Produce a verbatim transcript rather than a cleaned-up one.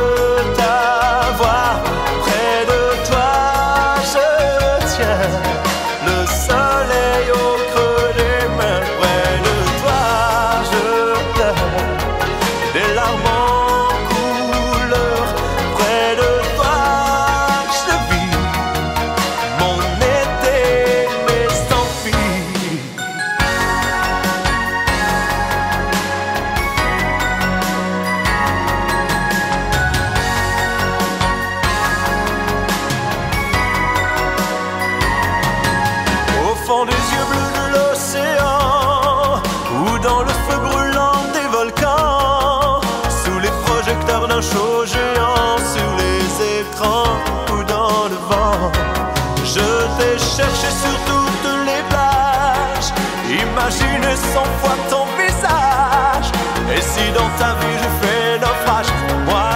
t'avoir près de toi. Je tiens le soleil au creux des mains. Près de toi, je pleure des larmes en couleur. Près de toi, je vis mon été, mais sans fille. Au fond des yeux bleus de l'océan, ou dans le feu brûlant des volcans, sous les projecteurs d'un show géant, sur les écrans ou dans le vent, je t'ai cherché sur toutes les plages, imagine cent fois ton visage. Et si dans ta vie je fais naufrage, moi